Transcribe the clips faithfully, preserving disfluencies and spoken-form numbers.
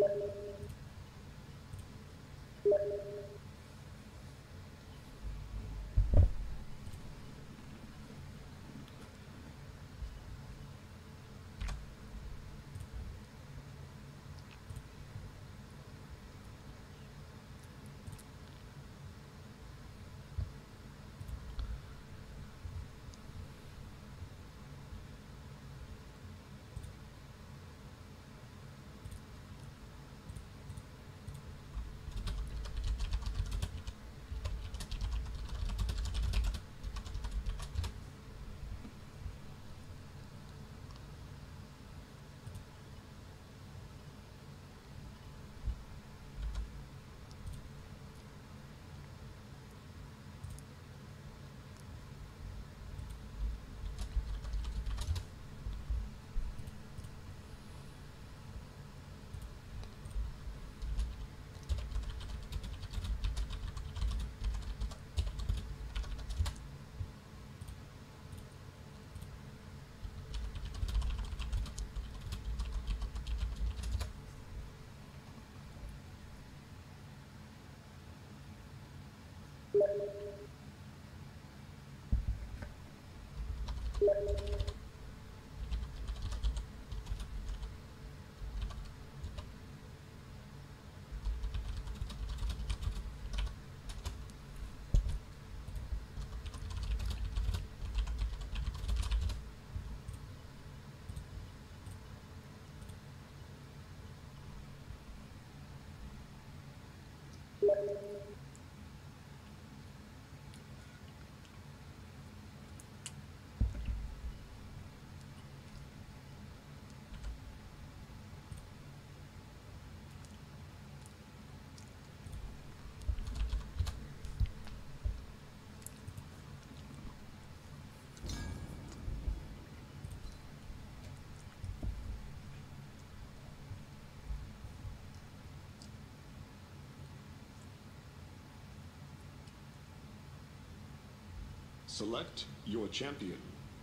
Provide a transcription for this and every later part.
Select your champion.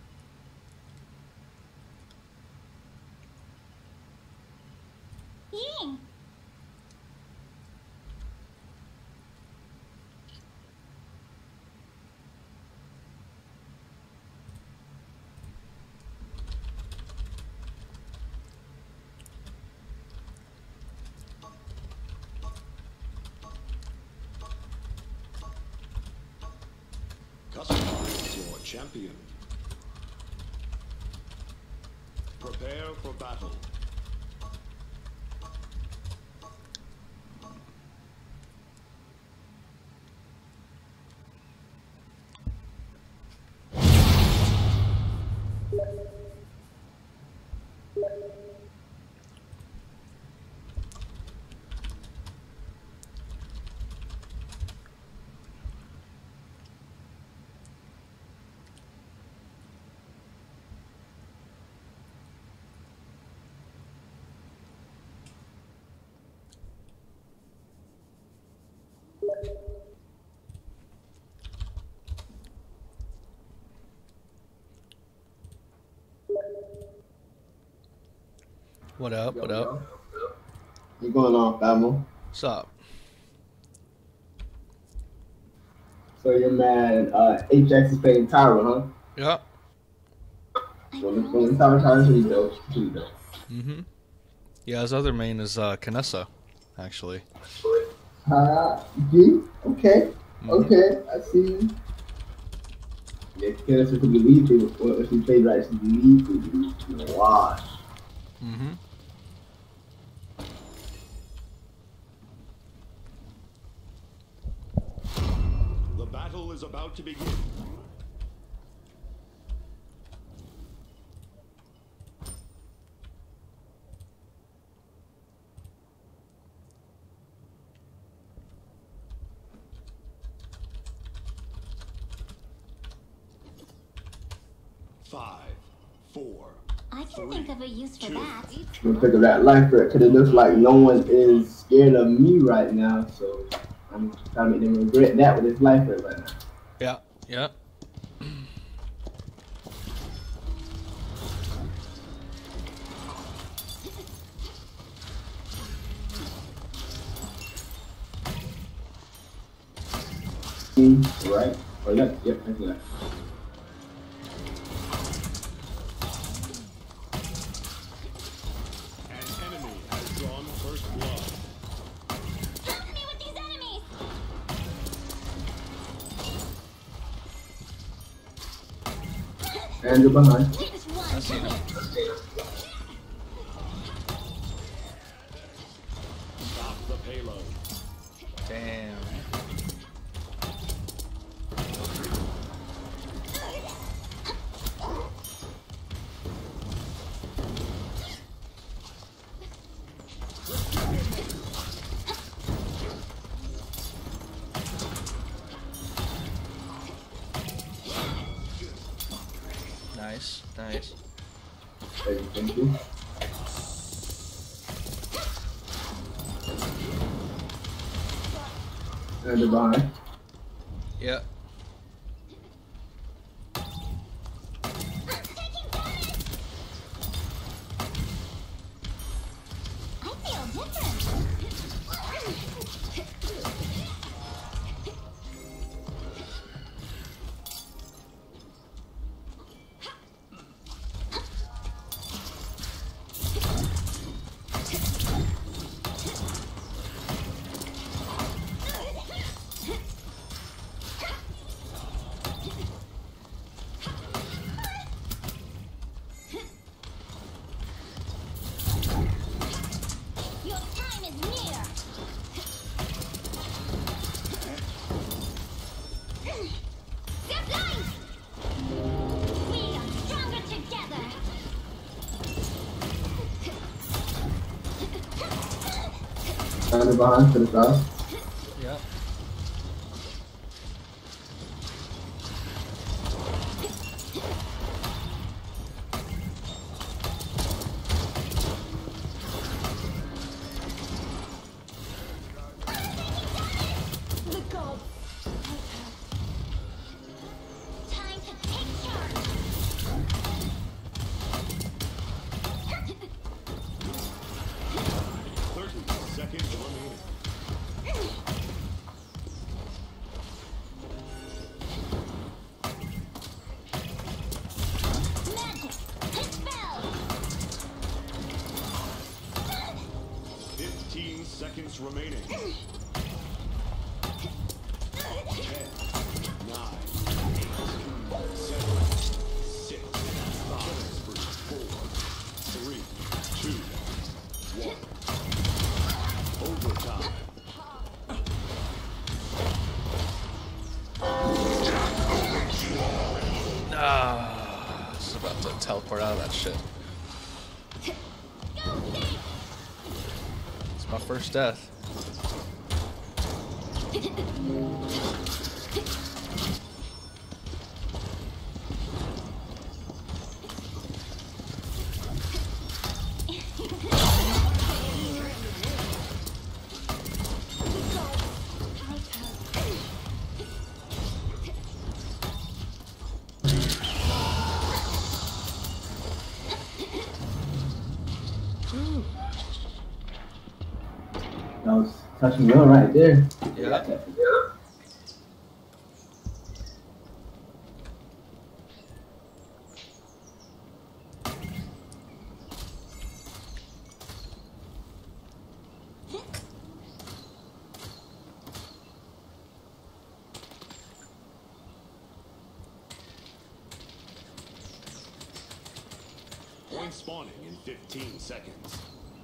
Ying! Customize your champion. Prepare for battle. What up? What up? What's going on, Famo? What's up? So you're mad uh, Ajax is playing Tyra, huh? Yeah. Well, let's go in Tyra, Tyra's pretty dope. Pretty dope. Mm-hmm. Yeah, his other main is uh, Kanessa, actually. Uh, G? Okay. Mm-hmm. Okay, I see you. Yeah, Kanessa could be lethal. Well, if he plays right, she could be lethal. Wash. Mm-hmm. The battle is about to begin. Five, four. I can think of a use for that. We'll pick up that life threat because it looks like no one is scared of me right now, so I'm trying to make them regret that with this life threat right now. Yeah, yeah. Right? Or left? Yep, that's left. An enemy has drawn first blood. Help me with these enemies! And you're behind. This one I see him. Stop the payload. Damn. Nice, nice. Thank you, thank you. And you're behind. Yep. I feel different. Your time is near. Zip line! We are stronger together. And you're behind to the south. Yep. The gods. Time to take charge. thirty seconds remaining. Magic. Spell. fifteen seconds remaining. ten, nine, eight, seven, six, five, four, three, two, one. Overtime. Ah, I was about to teleport out of that shit. It's my first death. That was touching well right there. Yeah. Point spawning in fifteen seconds.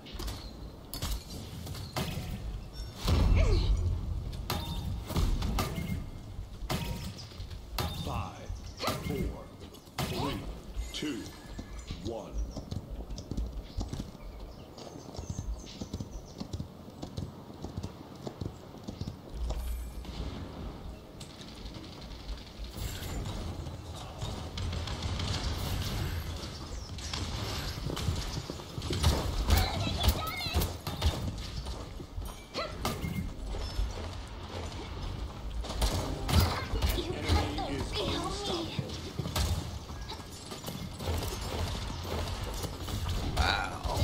Five, four, three, two, one. Enemy is unstoppable. Wow.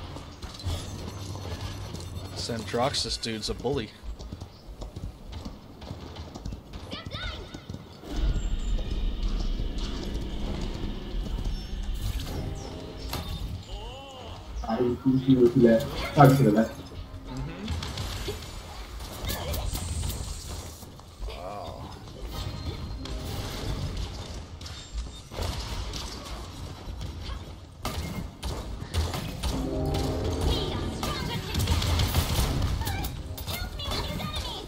Sandroxus dude's a bully. he, he, he was left. Probably to the left. Mm-hmm. Wow. We are stronger together. Help me with these enemies.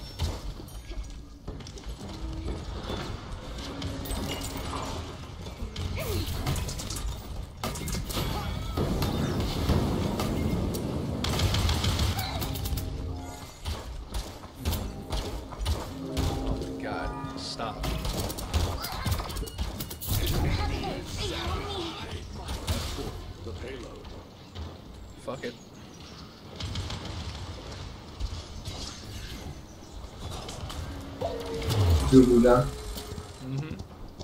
God, stop. The payload. Fuck it. Do move down. Mm-hmm.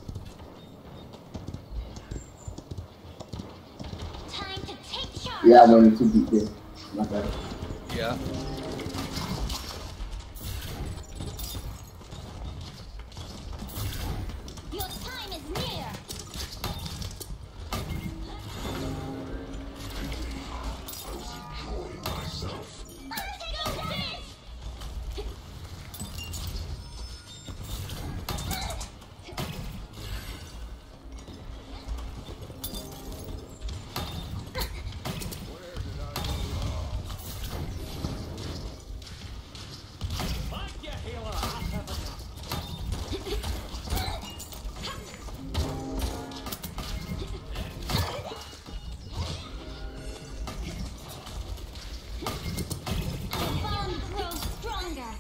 Time to take charge. Yeah, I wanted to beat this. My bad. Yeah. Your time is near. Take this. The bond grows stronger.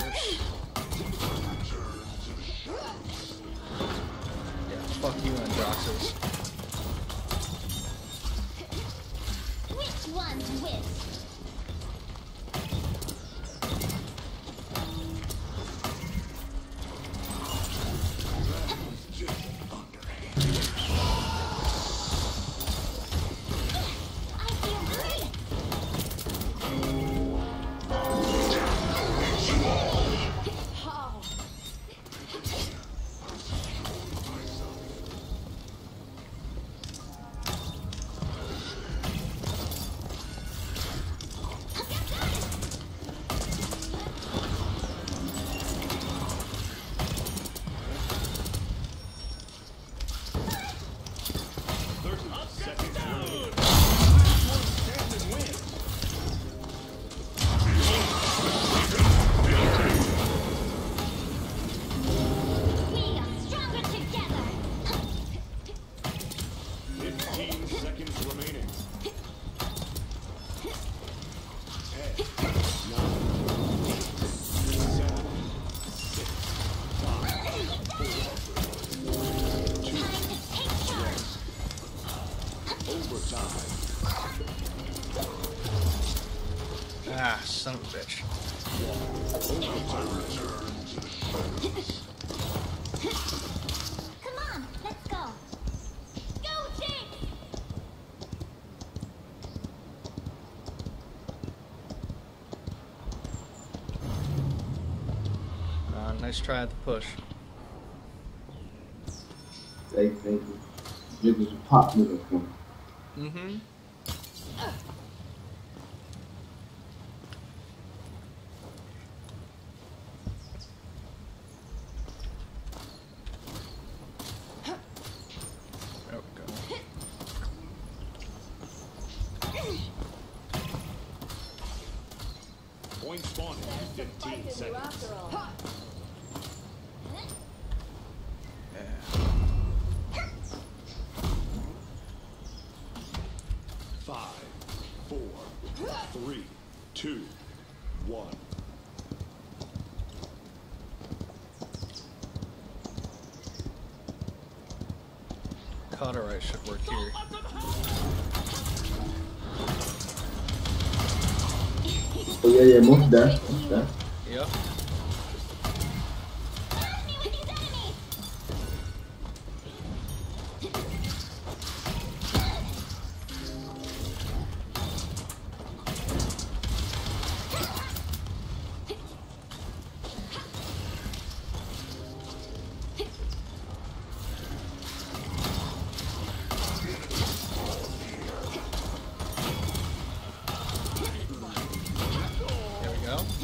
Yeah, fuck you, Androxus. Which one's which? I feel great. Oh. Seconds remaining. Stand and win. We are stronger together. Fifteen seconds remaining. Ten, nine, eight, seven, six, five, Time to take charge. overtime. Ah, son of a bitch. Come on, let's go. Go, Jinx! Uh, nice try at the push. Thank, thank you. This was a pop moving for me. Mm-hmm. There we go. Point spawning in fifteen seconds. Yeah. Five, four, three, two, one. Cauterize should work here. Oh yeah, yeah, most dash, most dash. Yep. Help me with these enemies!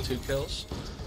two kills.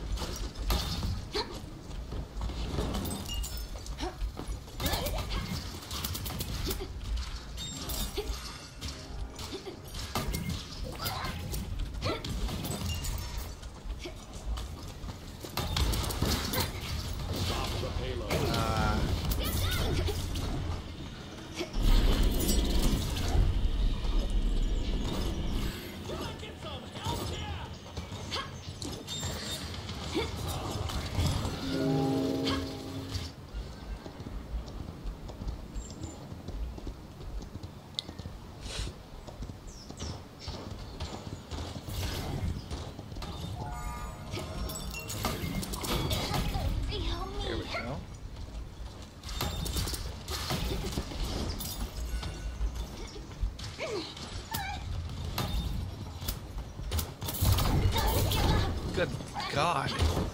Here we go. Good God.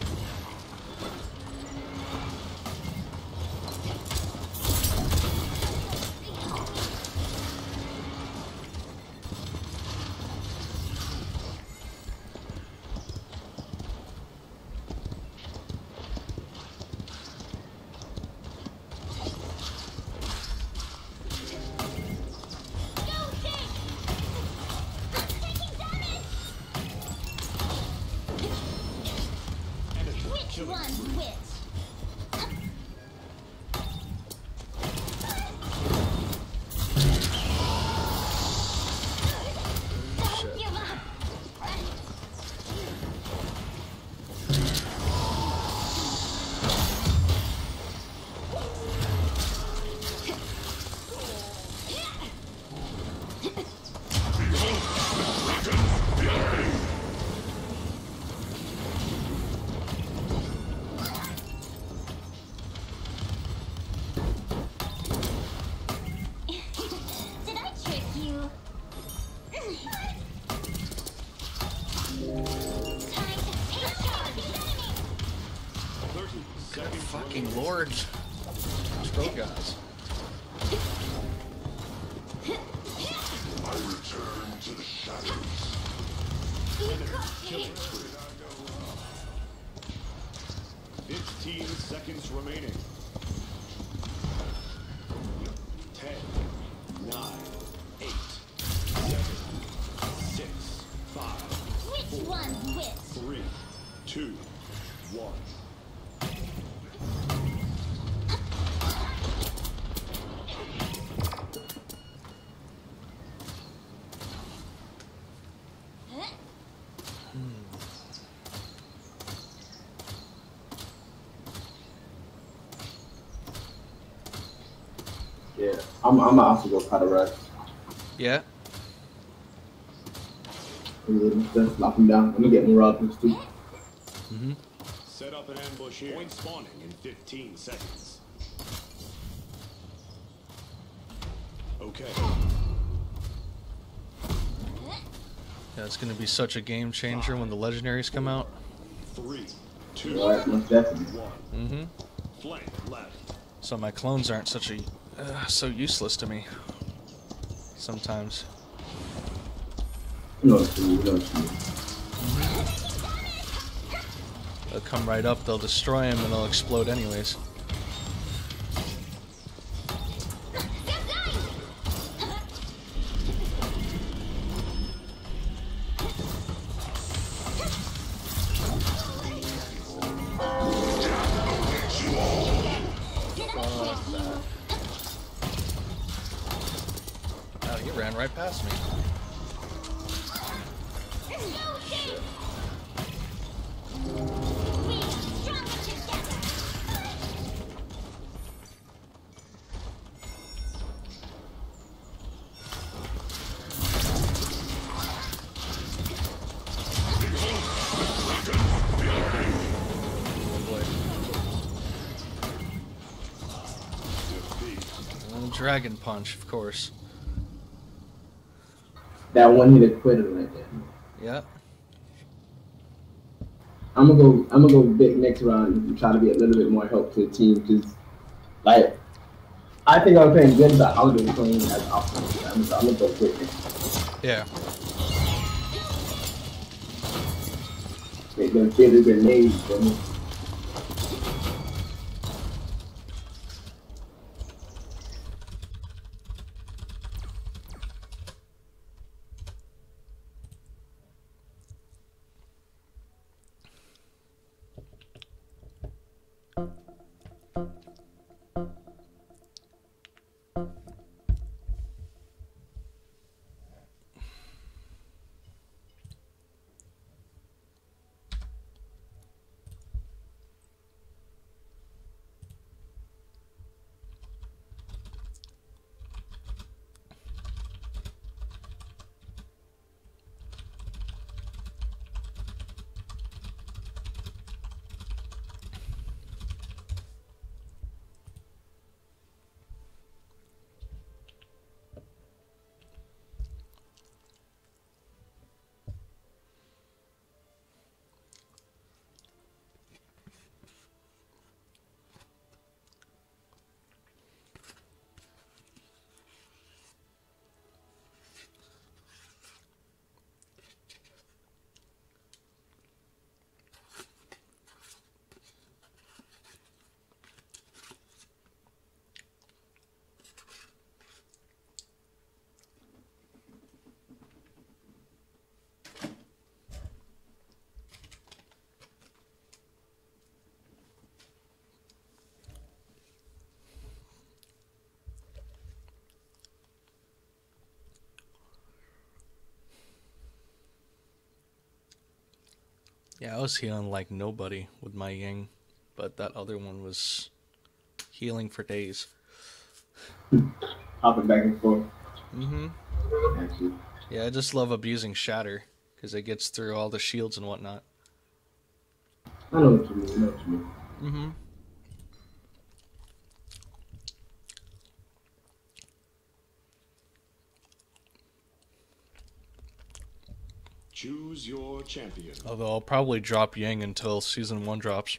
Which one's which? Shit. Give up. Did I trick you? Time to take charge, enemy! thirty Good seconds fucking remaining. lord. Those guys. I return to the shadows. Killing spree. Fifteen seconds remaining. Ten, nine, eight, seven, six, five, Which one's which? three, two, one. Yeah, I'm. I'm also go cut a rush. Yeah. And then just lock him down. I'm gonna get more up too. Mm-hmm. Set up an ambush here. Point spawning in fifteen seconds. Okay. Yeah, it's gonna be such a game changer when the legendaries come out. Three, two, All right, most definitely. one. Mm-hmm. Flank left. So my clones aren't such a uh, so useless to me. Sometimes. No, it's you. No, it's you. They'll come right up, they'll destroy him, and they'll explode anyways. Oh, he ran right past me. We are stronger together. Oh boy. Defeat. And Dragon Punch, of course. That one hit a quitter right there. Yeah. I'm gonna go. I'm gonna go big next round and try to be a little bit more help to the team because, like, I think I'm playing good, but I was just playing as often. I'm, I'm gonna go quick. Yeah. Make them feel the grenades, bro. Yeah, I was healing like nobody with my Ying, but that other one was healing for days. Hopping back and forth. Mm-hmm. Actually. Yeah, I just love abusing Shatter, because it gets through all the shields and whatnot. I know what you mean, I know what you mean. Mm-hmm. Choose your champion. Although I'll probably drop Ying until season one drops.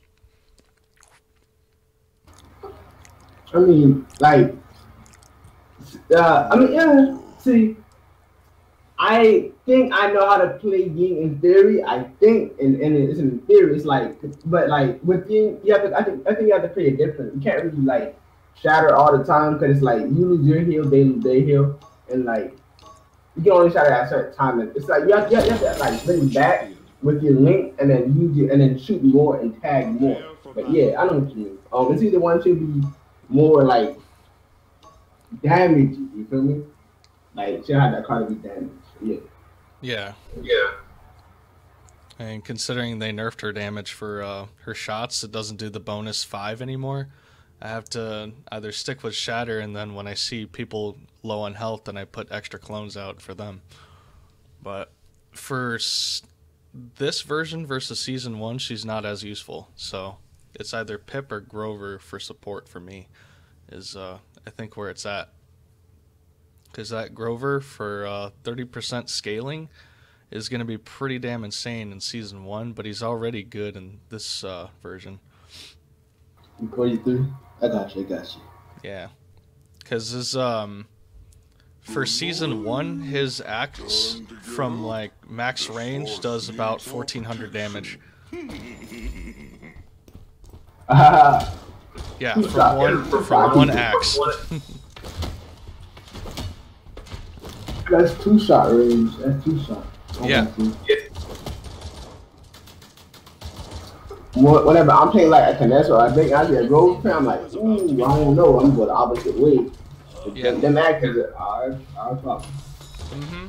I mean, like, uh, I mean, yeah, see, I think I know how to play Ying in theory. I think, and, and it's in theory, it's like, but like with Ying, you have to, I think, I think you have to play it different. You can't really like shatter all the time because it's like you lose your heal, they lose their heal, and like you can only shatter at a certain time. And it's like you have, you have, you have to like bring back with your link and then use it and then shoot more and tag more. But yeah, I know what you mean. Um, it's either one should be more like damage. You feel me? Like she'll have that card to be damaged. Yeah. Yeah. Yeah. And considering they nerfed her damage for uh, her shots, it doesn't do the bonus five anymore. I have to either stick with Shatter, and then when I see people low on health, then I put extra clones out for them. But for s this version versus Season one, she's not as useful. So it's either Pip or Grover for support for me, is uh, I think where it's at. Because that Grover for uh, thirty percent scaling is going to be pretty damn insane in Season one, but he's already good in this uh, version. forty-three? I got you, I got you. Yeah. Because his, um, for Season one, his axe from, like, max range does about fourteen hundred damage. Uh, Yeah, from one, from one axe. That's two shot range. That's two shot. Yeah. Whenever I'm playing like a Kineso, I think I get a road play, I'm like, ooh, I don't know. I'm going the opposite way. Yeah. Them actors are our, our problem. Mm-hmm.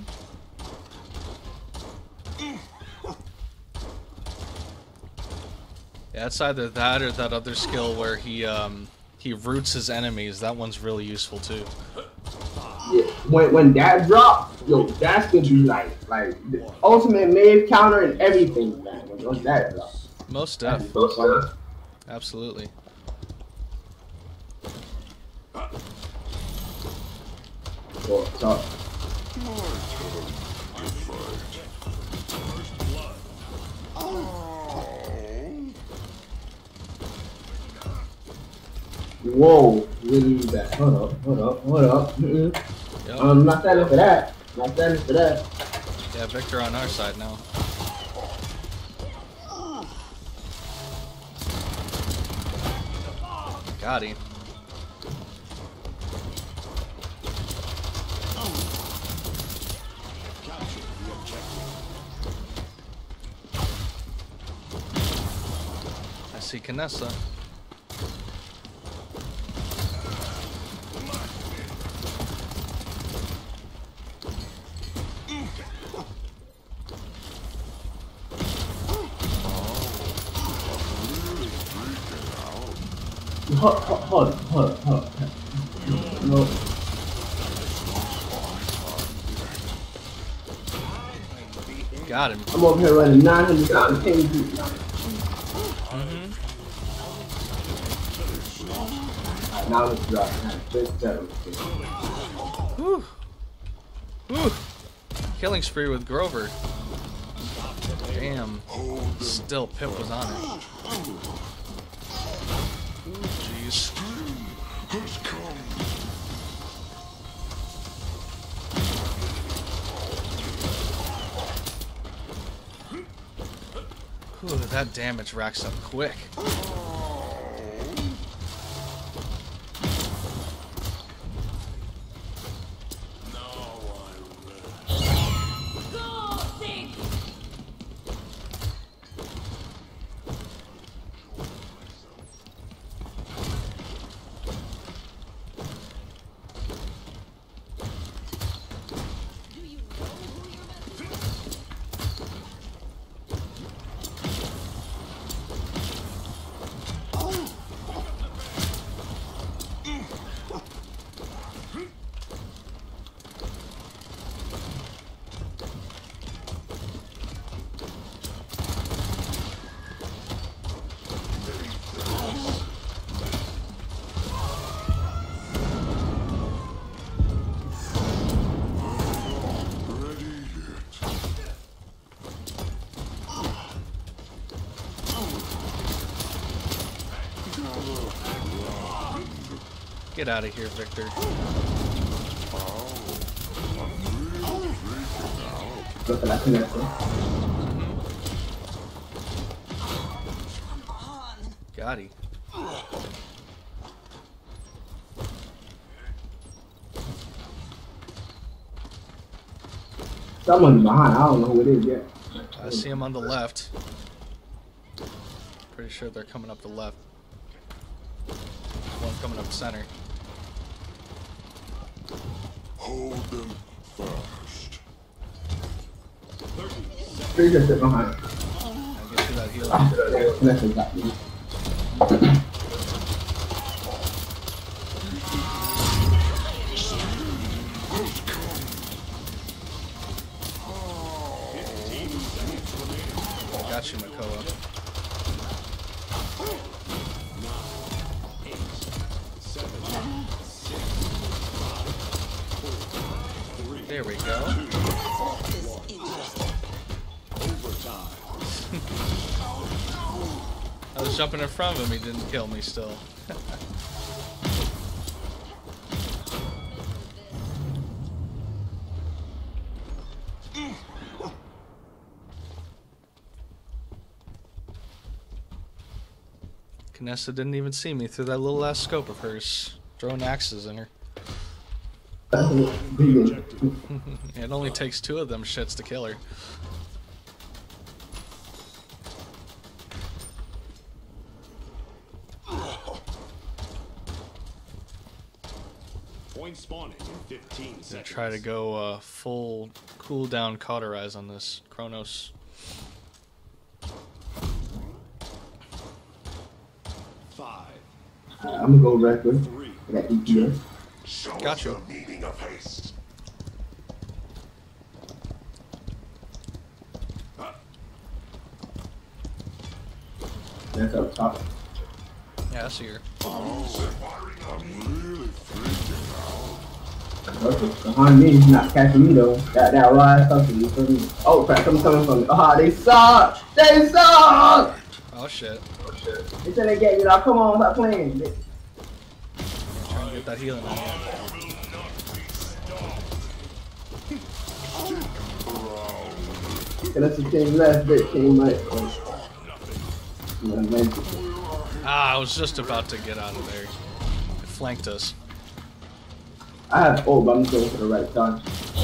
Yeah, it's either that or that other skill where he um he roots his enemies. That one's really useful too. Yeah, when when that drop, yo, that's gonna be like like the ultimate mave counter and everything, man. When, when that drop. Most def. So Absolutely. so, so. Whoa, really bad. Hold up, hold up, hold up. Mm-mm. Yep. I'm not standing for that. Not standing for that. Yeah, Victor on our side now. Got him. Capture the objective. I see Kinessa. Hold, hold, hold, hold, hold. No. Got him. I'm over here running nine hundred dollars. Mm-hmm. Alright, now let's drop. Just settle. Whew. Whew. Killing spree with Grover. Damn. Still, Pip was on it. Jeez. Ooh, that damage racks up quick. Go, Zeke! Do you know who you're messing with? Get out of here, Victor. Look at that connection. Got him. Someone's behind. I don't know who it is yet. I see him on the left. Pretty sure they're coming up the left. One coming up the center. Hold them fast. Three just sit behind. I'll get you that heal. Ah, yeah, connection's got me. Got you, Makoa. There we go. I was jumping in front of him, he didn't kill me still. Kinessa didn't even see me through that little ass scope of hers, throwing axes in her. It only takes two of them shits to kill her. Point spawning in fifteen Gonna seconds. try to go uh, full cooldown cauterize on this Kronos. Five, I'm gonna go record. three, I got E P S. Show Got us you. the meaning of haste. That's up top. Yeah, I see her. I'm really freaking out. Okay. Behind me, he's not catching me though. That that ride something. You feel me? Oh crap! Someone's coming from me. Ah, they suck. They suck. Oh shit. They said they get me. Now come on, stop playing. They- Trying to get that healing on you. And that's the team left. Big team right. Yeah, man. Ah, I was just about to get out of there. It flanked us. I have ult, but I'm just going for the right time.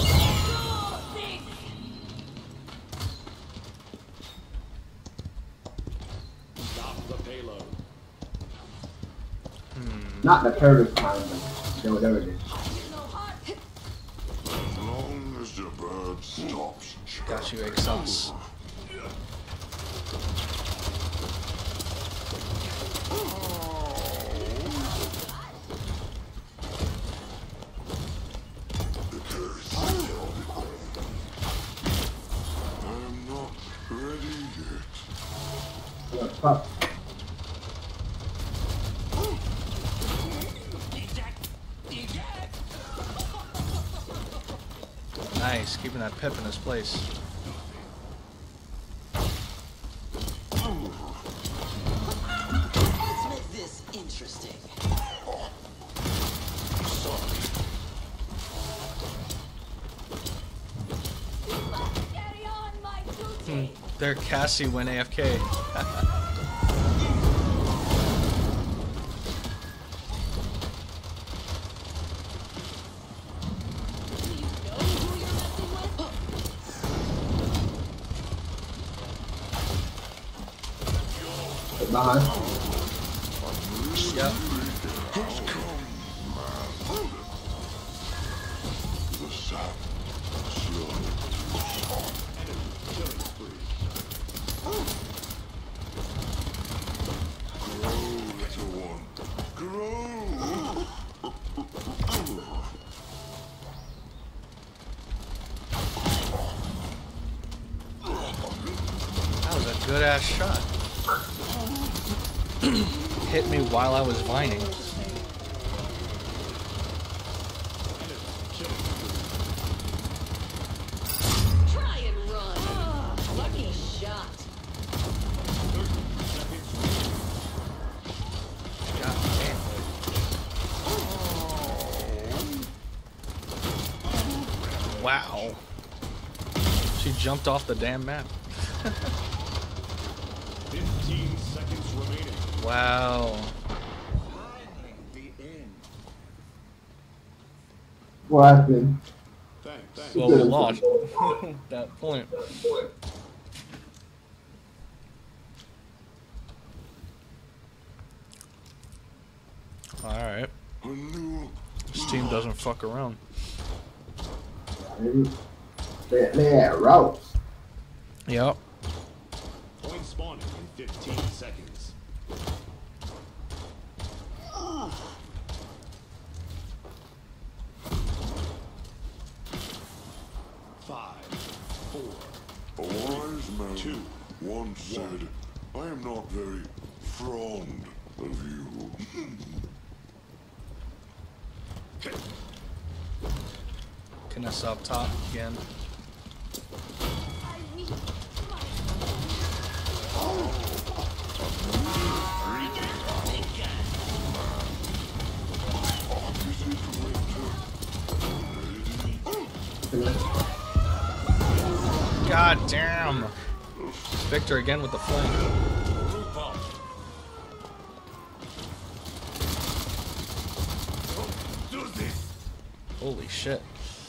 Stop the payload. Not the perfect time, but you know, whatever it is. As long as the bird stops Got you, egg sauce. I'm not ready yet. Yeah, pop. Nice, keeping that pip in his place. Let's make this interesting. Carry on my duty. There, Cassie went A F K. Do you know who you're messing with? Get behind. Yep. The sap slowly. Grow, little one. Grow. That was a good ass shot. Hit me while I was vining. Try and run. Lucky shot. God damn. Wow. She jumped off the damn map. fifteen seconds remaining. Wow. What happened? Thanks. Thanks. Well, we lost that point. Alright. A new This team doesn't fuck around. They, they had routes. Yep. Point spawning in fifteen seconds. Five, four, A wise man Two. once said, I am not very fond of you. Kiness up top again. I need my God damn. Victor again with the flame. Holy shit.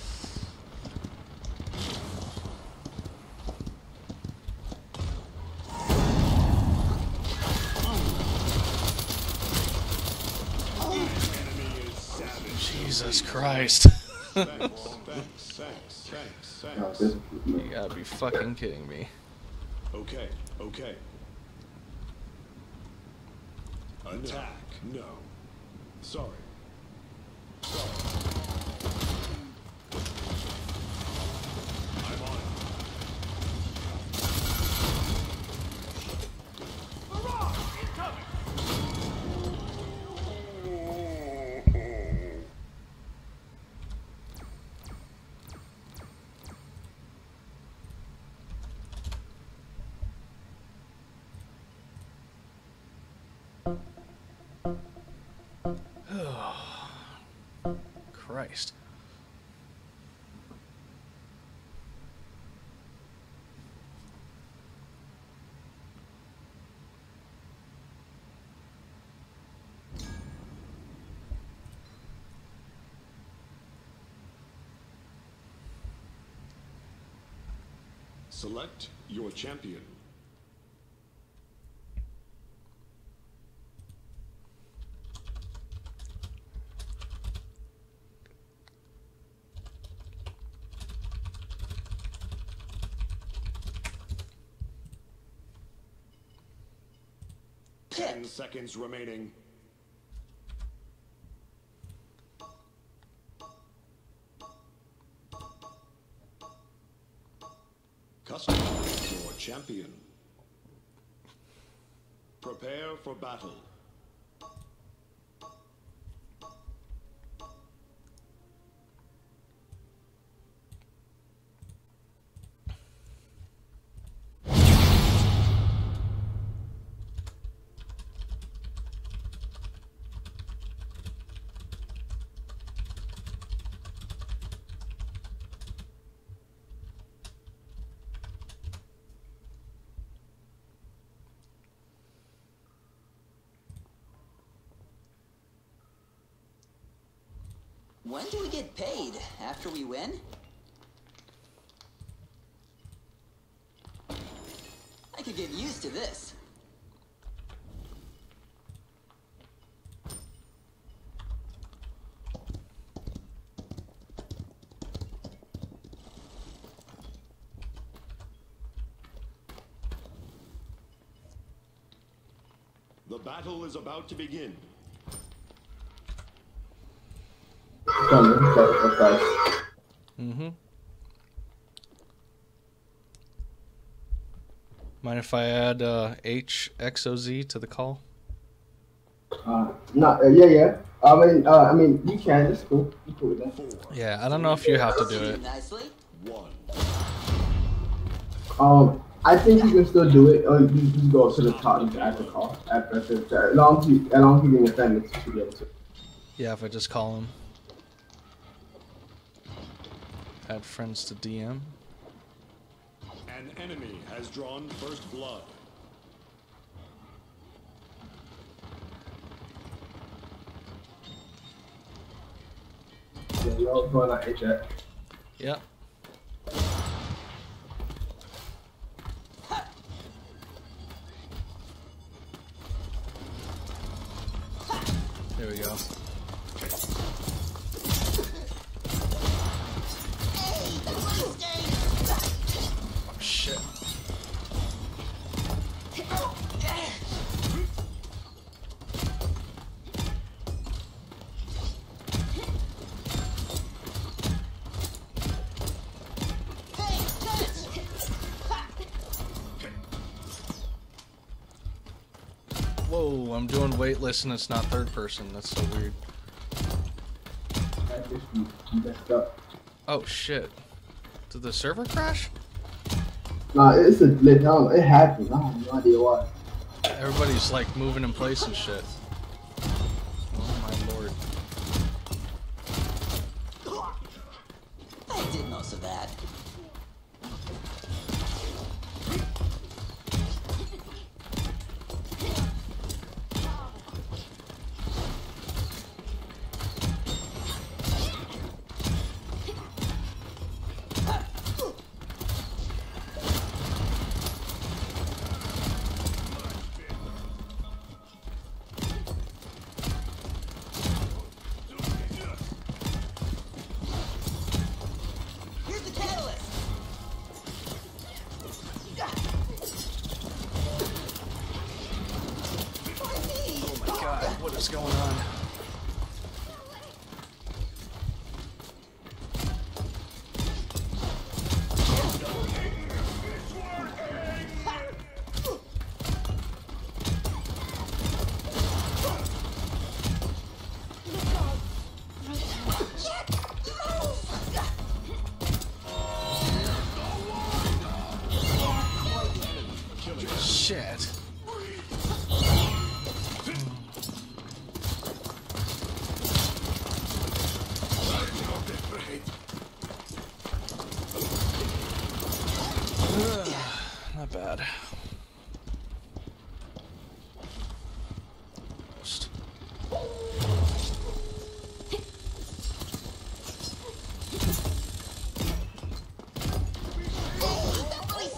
Jesus Christ. thanks, thanks, thanks, thanks, No, thanks. this, You gotta be fucking kidding me. Okay, okay. Attack. No. Sorry. Sorry. I'm on it. Barrage incoming! Christ. Select your champion. Ten seconds remaining. Customize your champion. Prepare for battle. When do we get paid? After we win? I could get used to this. The battle is about to begin. Mm-hmm. Mind if I add uh, H X O Z to the call? Uh, not uh, yeah, yeah. I mean, uh, I mean, you can. It's cool. You cool with that. Four, Yeah, I don't know if you have to do Proceed it. nicely. one. Um, I think you can still do it. Or you can just go to the top and add the call. Add pressure. As long as you, as long as you can defend it, you should be able to. Yeah, if I just call him. Add friends to D M. An enemy has drawn first blood. Yeah, you're going on H X. Yep. There we go. Oh, shit. Whoa, I'm doing weightless and it's not third person. That's so weird. That just be messed up. Oh shit. Did the server crash? Nah, it's a glitch. I don't know. It happened. I have no idea why. Everybody's like moving in place and shit. Oh my lord. I did most of that. Here's the catalyst. Oh my god, what is going on? Shit. Ugh, not bad. Just- That really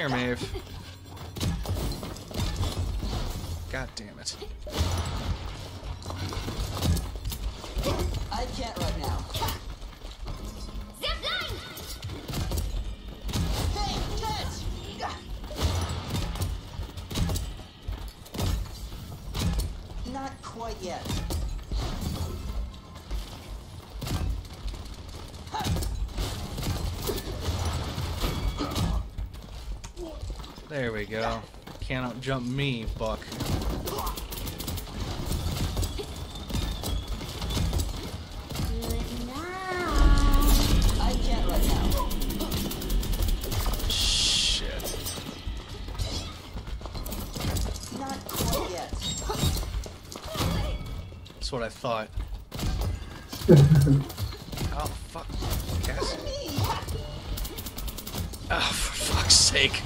here, Maeve. God damn it. I can't right now. Zip line! Hey, catch! Not quite yet. There we go. Can't out-jump me, Buck. I can't right now. Shit. Not quite yet. That's what I thought. Oh, fuck. Gas. Oh, for fuck's sake.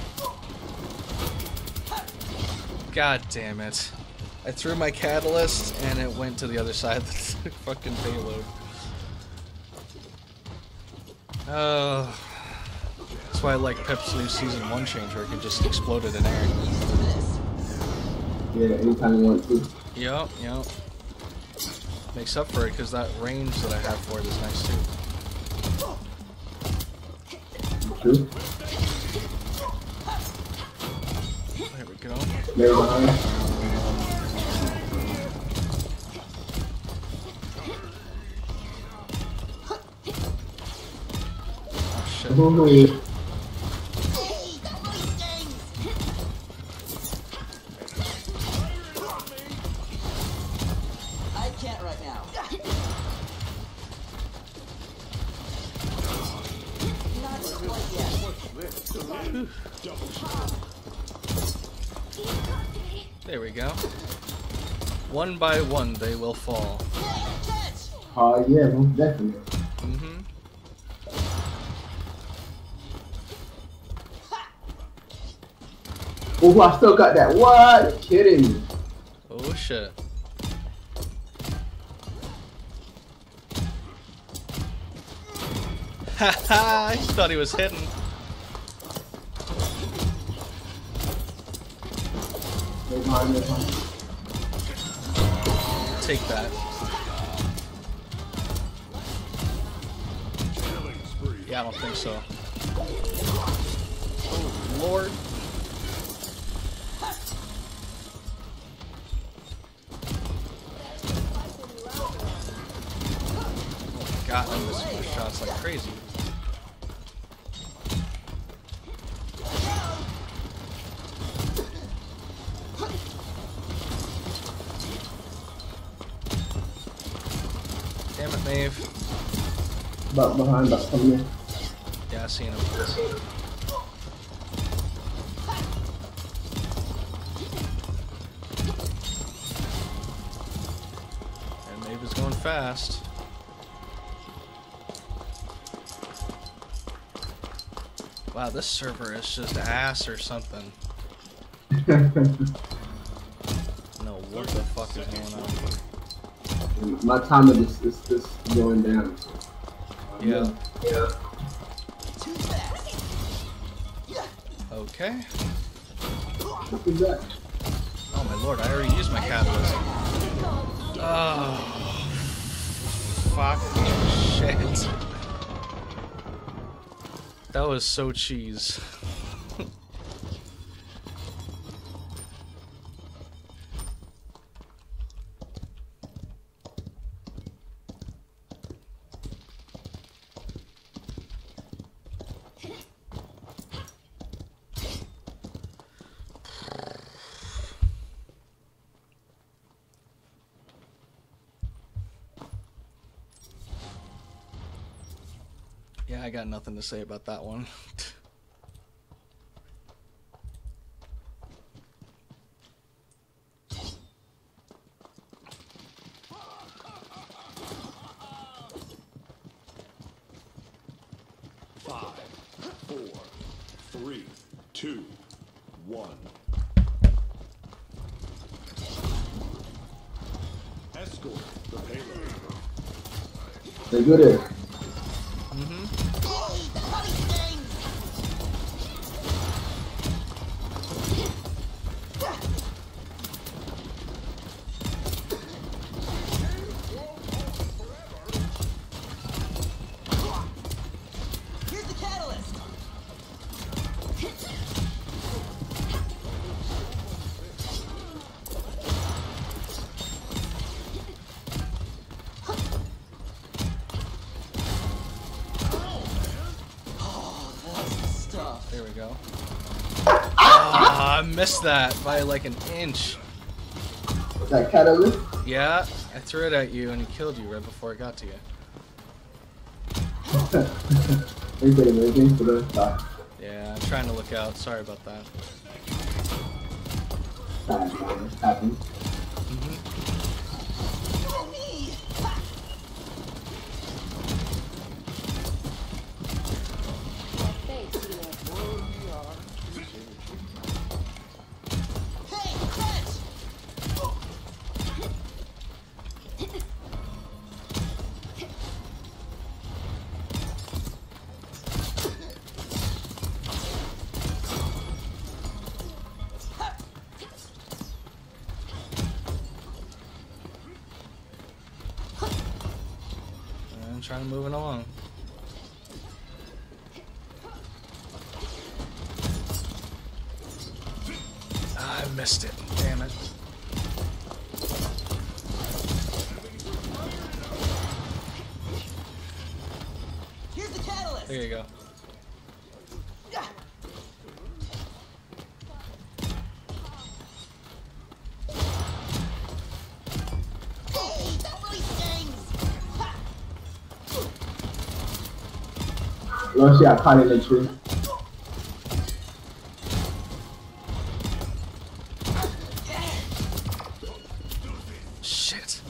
God damn it. I threw my catalyst and it went to the other side of the fucking payload. Oh. That's why I like Pip's new season one change where it can just explode it in air. Yeah, anytime you want to. Yup, yup. Makes up for it because that range that I have for it is nice too. True. There we go. Very behind. Oh shit. Ooh. I can't right now. Not quite yet. There we go. One by one they will fall. Oh yeah, most definitely. Mm-hmm. Oh, I still got that. What? You kidding me? Oh shit. Haha, he thought he was hitting. Very behind, very behind. Take that. Yeah, I don't think so. Oh, Lord. Oh my god, I'm missing my shots like crazy. Damn it, Maeve. Back behind, back coming in. Yeah, I seen him. And Maeve is going fast. Wow, this server is just ass or something. No, what the fuck is going on? My timer just is just going down. Yeah. Yeah. Too fast. Okay. What is that? Oh my lord, I already used my catalyst. Oh. Fucking shit. That was so cheese. Yeah, I got nothing to say about that one. Five, four, three, two, one. Escort the payload. They good at it. Mm-hmm. I missed that by like an inch. That catalyst? Yeah, I threw it at you and it killed you right before it got to you. They say amazing for the stop. Yeah, I'm trying to look out. Sorry about that. Happens. Hey, catch! I'm trying to move it along. Ah, I missed it. Damn it. Here's the catalyst! There you go. Hey, that really stings! Ha! Well, she got caught in the tree. Shit.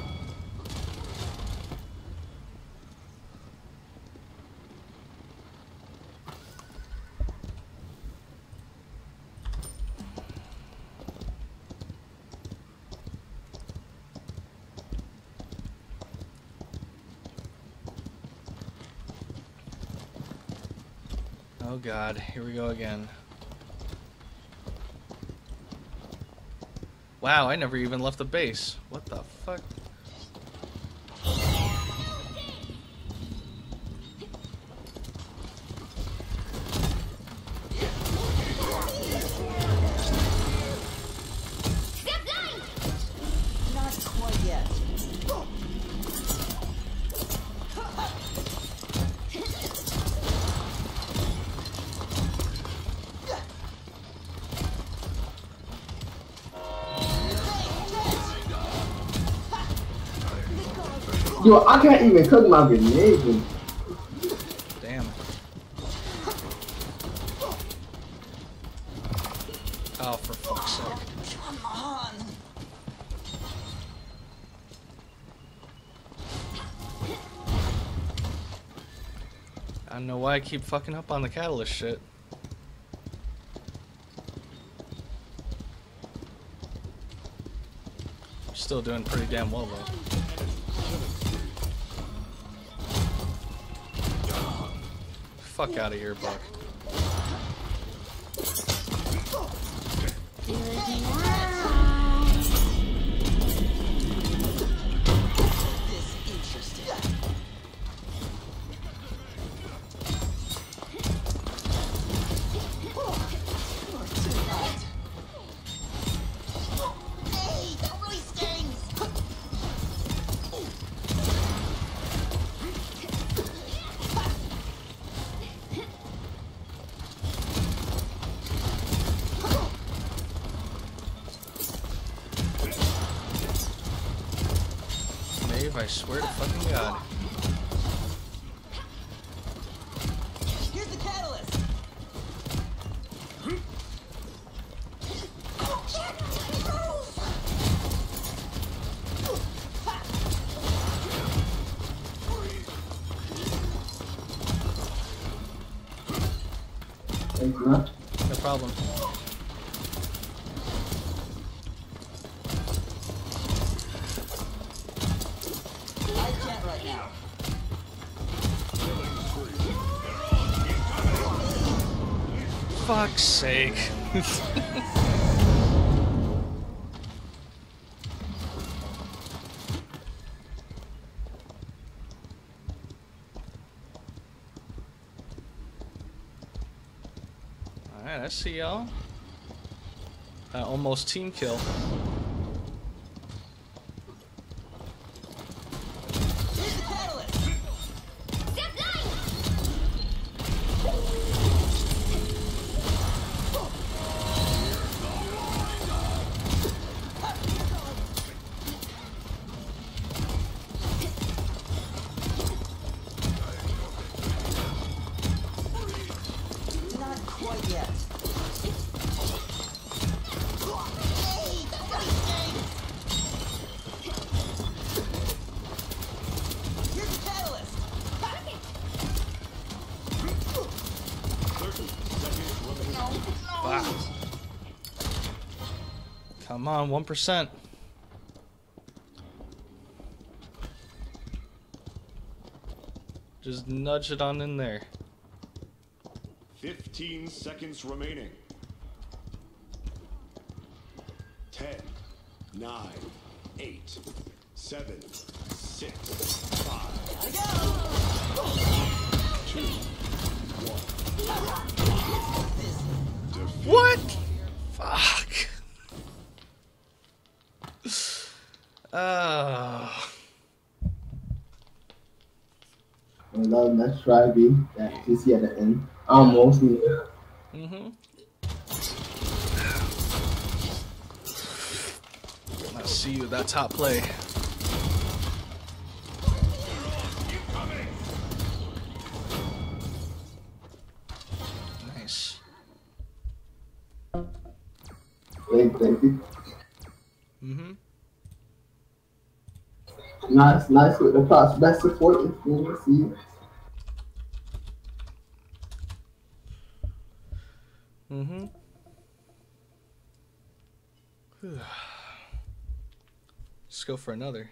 Oh god, here we go again. Wow, I never even left the base. What the fuck? Zip line! Not quite yet. Yo, I can't even cook my grenades. Damn. Oh, for fuck's sake. Come on! I don't know why I keep fucking up on the catalyst shit. Still doing pretty damn well though. Fuck out of here, Buck. This interesting. Hey, that really stings! Dave, I swear to fucking God. Here's the catalyst! Thanks, man. No problem. I can't right now. Fuck's sake. Alright, I see y'all. Uh, almost team kill. Here's the catalyst! Zip line! Come on, one percent. Just nudge it on in there. fifteen seconds remaining. ten, nine, eight, seven, six, five, two, one. What? Fuck. Oh. Another nice try, B. That you see at the end. Almost. Yeah. Mm-hmm. I see you. That top play. Nice. Thank, thank you. Mm-hmm. Nice, nice with the props. Best support if you want to see. Mm-hmm. Let's go for another.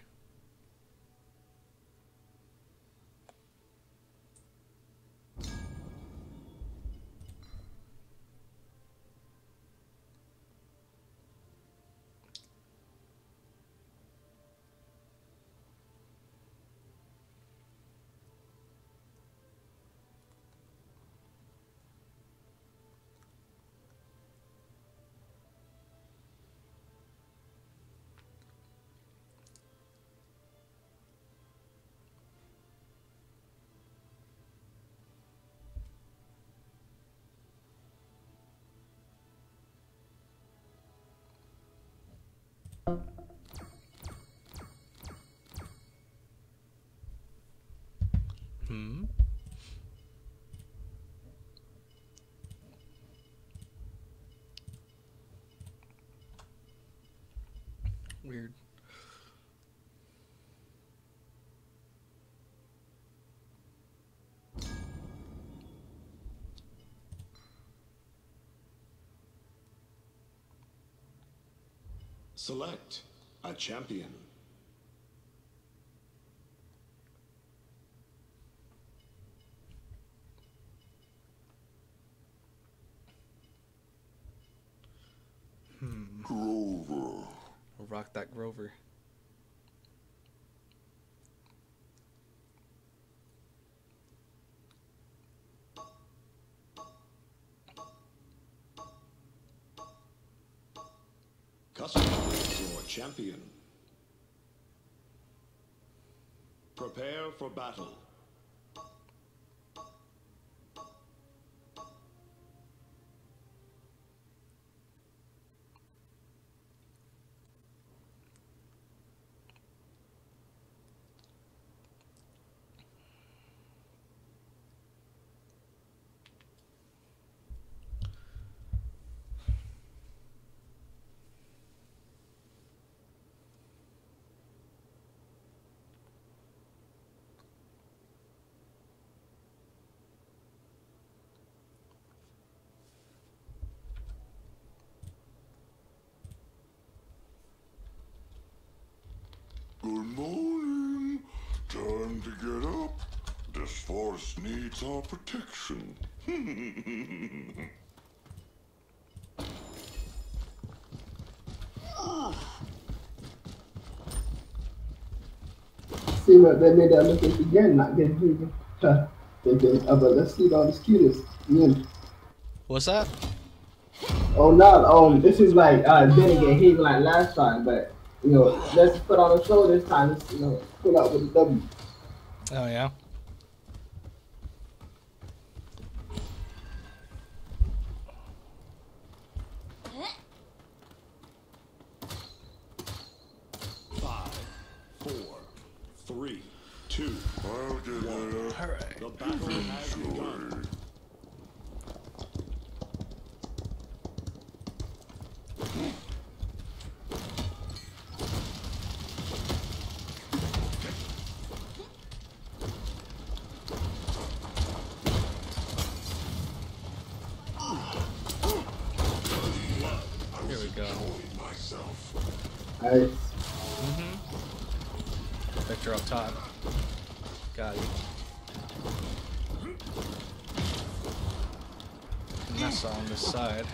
Hmm. Weird. Select a champion. Hmm. Grover. We'll rock that Grover. Customize your champion. Prepare for battle. Good morning. Time to get up. This force needs our protection. See what they made that look at again, not getting hit. Huh. Thinking, oh, but let's see all the scooters. Yeah. What's that? Oh, no, um, this is like, uh, didn't get hit like last time, but, you know, let's put on a show this time, let's, you know, pull out with a W. Oh, yeah? Five, four, three, two, I'll get there. All right. the battle has begun. Here we go. Myself. Nice. Mm-hmm. Victor up top. Got it. Nessa on this side.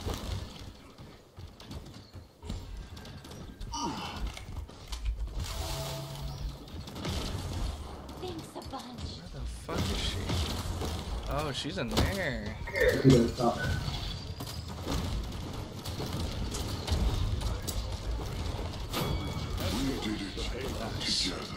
Thanks a bunch. Where the fuck is she? Oh, she's in there. He's gonna stop. We did it Nice. together.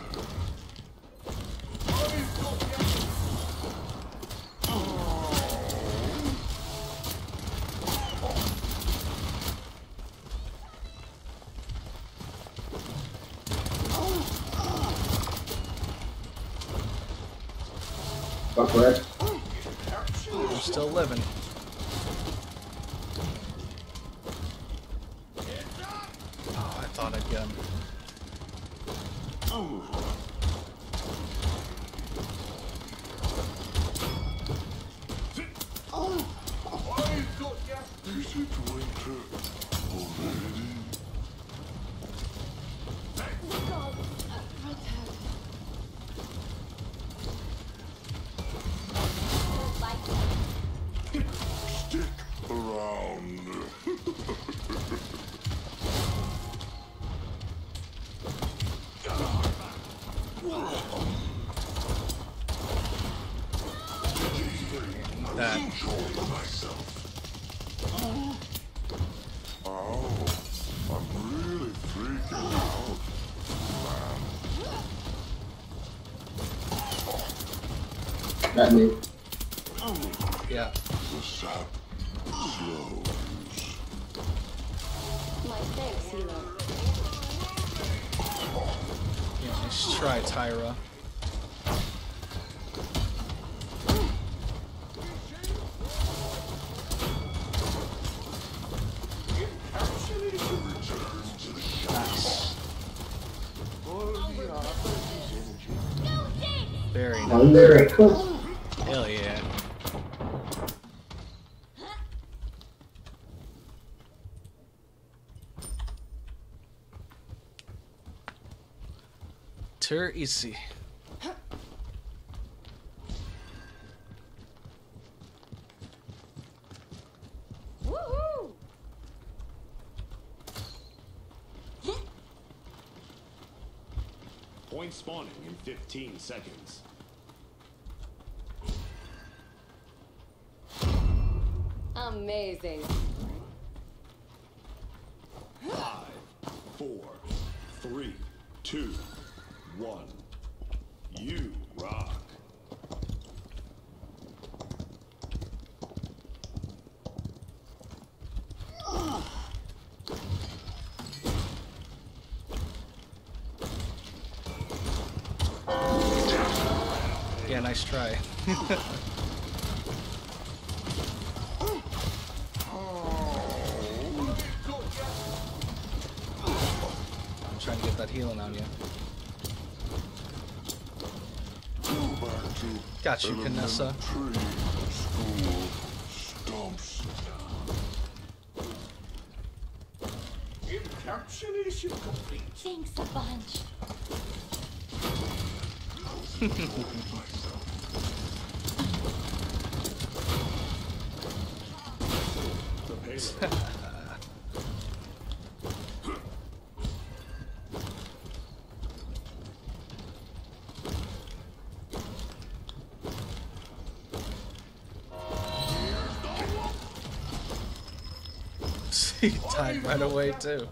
Fuck right. I'm still living. Oh, I thought I'd get him. Is it winter already? Stick around. That. Enjoy myself. Oh, I'm really freaking out, man. Got me. Yeah. The sap slows. My thanks, Hilo. Yeah, nice try, Tyra. Nice. Very nice. I'm there. Hell yeah. Tur easy. Woohoo! Point spawning in fifteen seconds. Amazing. Five, four, three, two, one. You rock. Yeah, nice try. I'm trying to get that healing on you. Go back to Got you, Kanessa. elementary school stumps. Encapsulation complete. Thanks a bunch. The payload. He died right away too.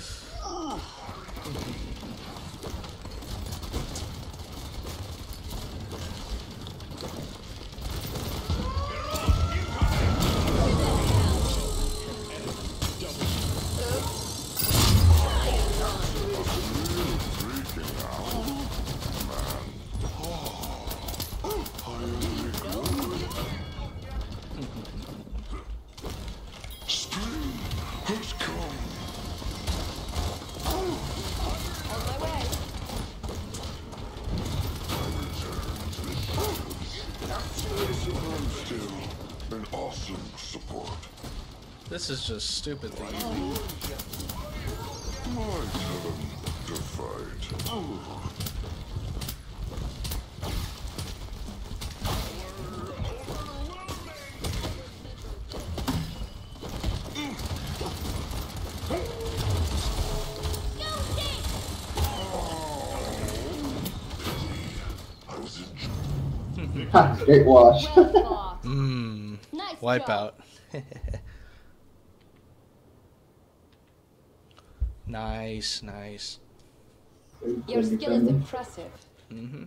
Spring has come. On my way. I'm still an awesome support. This is just stupidly easy. Might have a fight. I was in Ha, straight wash. Well fought. Mmm. Nice Wipeout. job. Nice, nice. Your skill is impressive. Mm-hmm.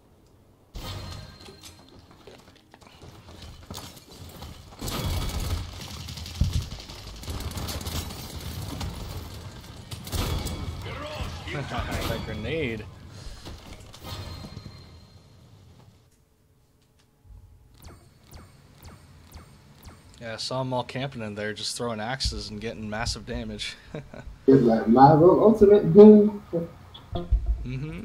That grenade. Yeah, I saw them all camping in there, just throwing axes and getting massive damage. It's like Marvel Ultimate Boom. Mm-hmm.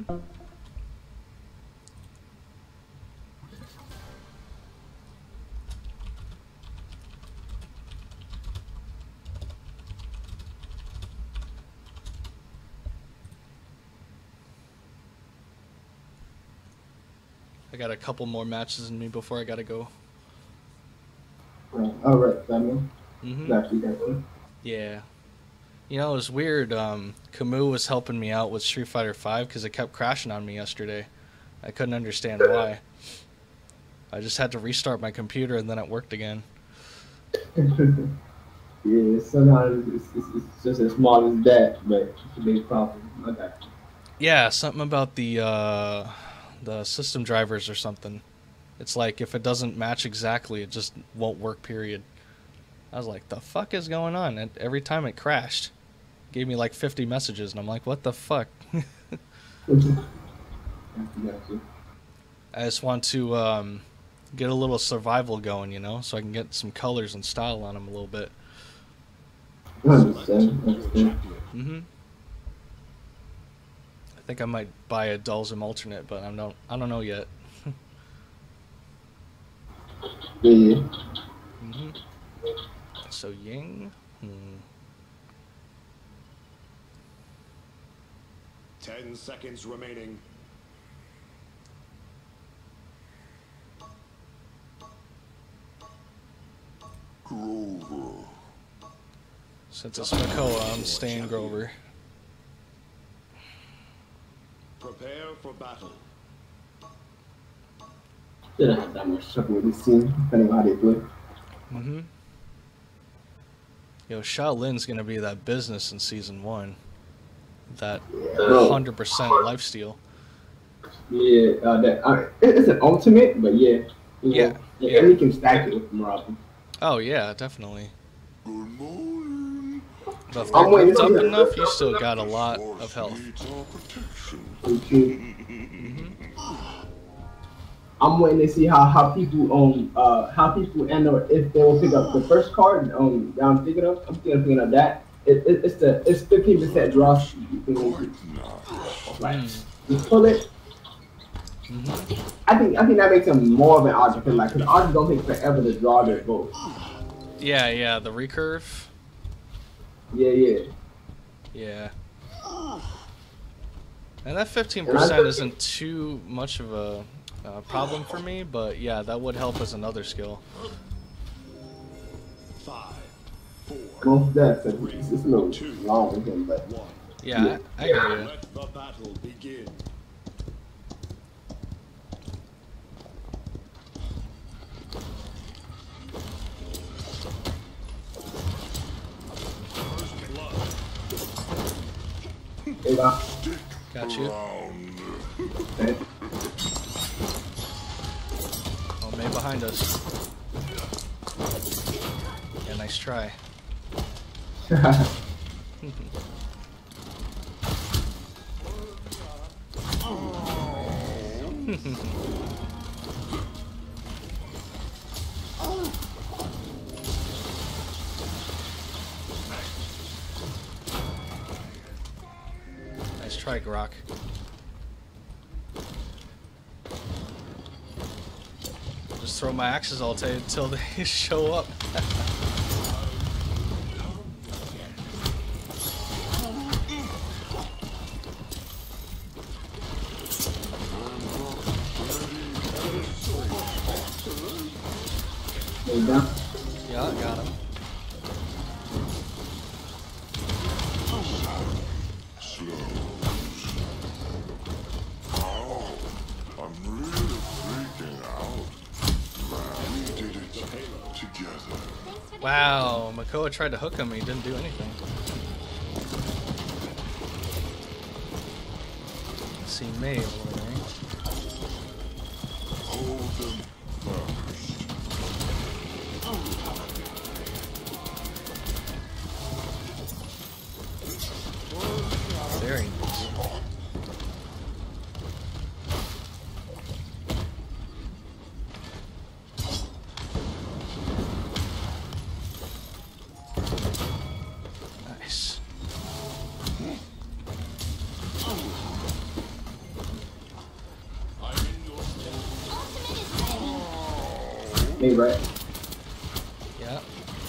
I got a couple more matches in me before I gotta go. Right. All right, Simon. Mm-hmm. Actually, that one. Yeah. You know, it was weird. Um, Camus was helping me out with Street Fighter five because it kept crashing on me yesterday. I couldn't understand why. I just had to restart my computer and then it worked again. Yeah, sometimes it's, it's, it's just as small as that, but it's a big problem. I got you. Yeah, something about the uh, the system drivers or something. It's like if it doesn't match exactly, it just won't work, period. I was like, the fuck is going on? And every time it crashed, it gave me like fifty messages, and I'm like, what the fuck? Got you, got you. I just want to um, get a little survival going, you know, so I can get some colors and style on them a little bit. I understand. I understand. Mm-hmm. I think I might buy a Dulzim alternate, but I don't, I don't know yet. Yeah, yeah. Mm-hmm. So Ying. Hmm. Ten seconds remaining. Grover. Since it's Makoa, I'm staying Grover. Prepare for battle. They don't have that much trouble with this scene, depending on how they play. Mm-hmm. Yo, Shaolin's gonna be that business in season one. That Bro. hundred percent lifesteal. Yeah, uh, that uh, it- it's an ultimate, but yeah, you Yeah, know, yeah. and you can stack it with Marvel. Oh yeah, definitely. Good morning. But if I'm they're waiting grouped to up see- enough, you still got a lot Force of health. needs our protection. Okay. I'm waiting to see how, how people um uh how people end up if they will pick up the first card um that I'm thinking of. I'm thinking of picking up that. It, it, it's the it's fifteen percent draw speed. You can Quite nice. like Mm. just pull it. Mm-hmm. I think I think that makes them more of an object because like because objects don't take forever to draw their bow. Yeah, yeah, the recurve. Yeah, yeah. Yeah. And that fifteen And I percent think- isn't too much of a uh, problem for me, but yeah, that would help as another skill. Five, four, Most deaths. It's, it's a little long with him, but one. Yeah, I, I hear you. Let the battle begin. First blood. they got Got you. Round. that. Oh, May behind us. Yeah, nice try. Nice try, Grok. Just throw my axes all day until they show up. Hey, down. Yeah, I got him. Oh, I'm really freaking out. Man, we did it together. Wow, Makoa tried to hook him, he didn't do anything. Let's see May over there. Hold them first. Very nice. Nice. Me, right? Yeah.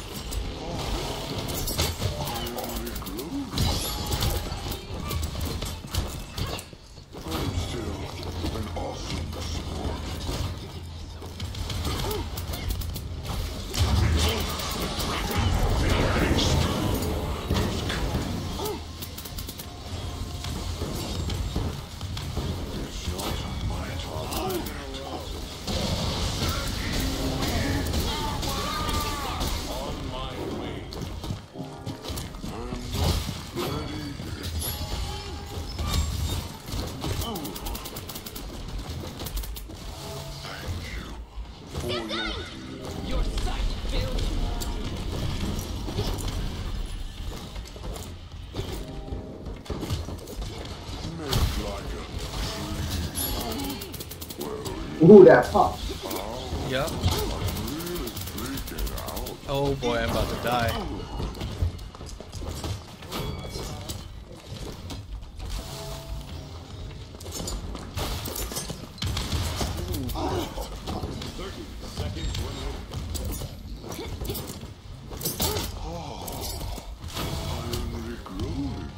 I'm still an awesome sport. It's not my time. On my way. I'm not ready yet. Thank you for your help. Your sight failed you. Make like a tree. Well, Ooh, that pop. Yep. I'm really freaking out. Oh boy, I'm about to die. thirty seconds remaining. I'm regrowing.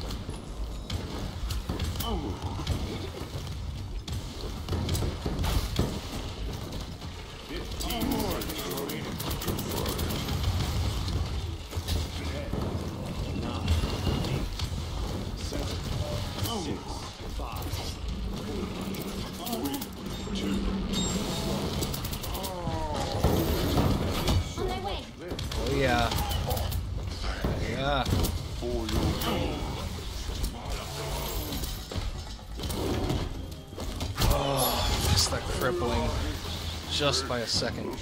fifteen seconds remaining. ten, nine, eight, seven, six, five, four, three, two, On my way. Oh yeah. Yeah. For your help. Oh, missed that crippling just by a second.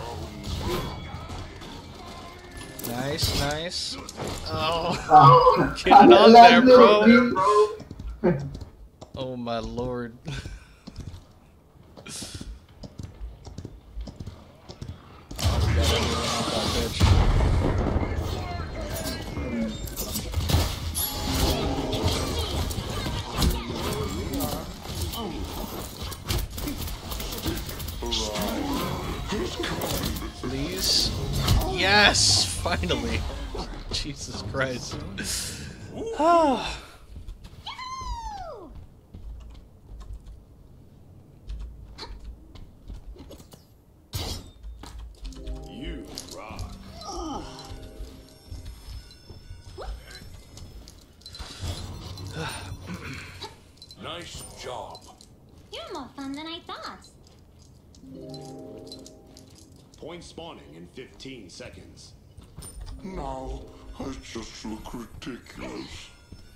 Nice, nice. Oh, Oh, get it on that there, little bro. beat, Oh my lord. Oh, we got everyone off that bitch. Please? Yes! Finally! Jesus Christ. Ah. you rock. Nice job. You're more fun than I thought. Point spawning in fifteen seconds. Now, I just look ridiculous.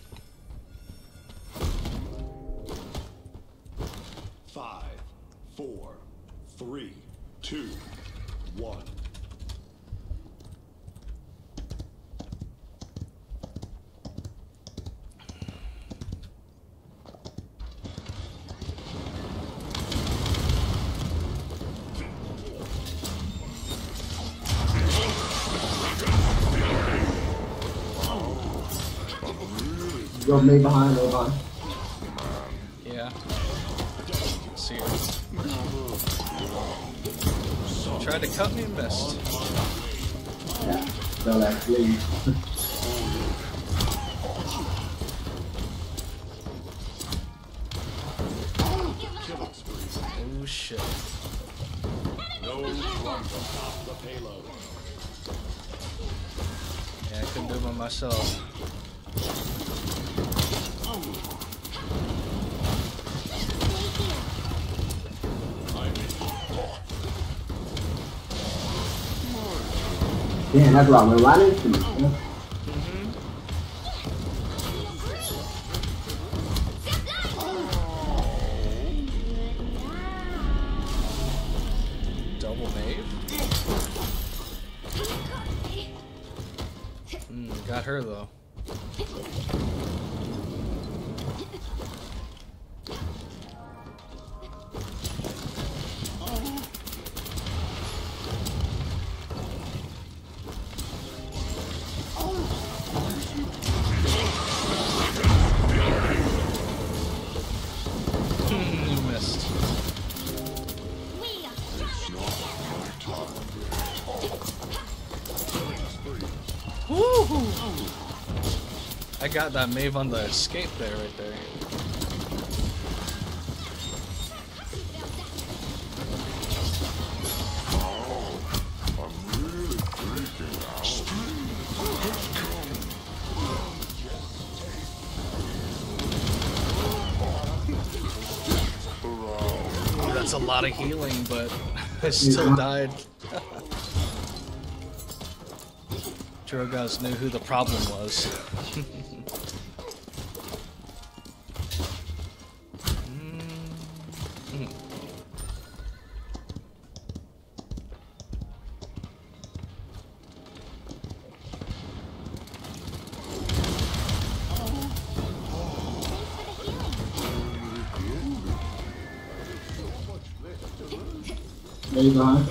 Five, four, three, two, one. Go May behind, May behind. Yeah. See her. Tried to cut me and missed. Yeah, no, that's please. Oh shit. Enemy No problem. Stop the payload. Yeah, I couldn't do it by myself. Damn, that's what I'm running to. Yeah. Double nave? Mm, got her though. You missed. We are stronger. Woohoo! I got that Maeve on the escape there, right there. I'm really freaking Ooh, that's a lot of healing, but I still died. Drogas knew who the problem was. Mm. There you go.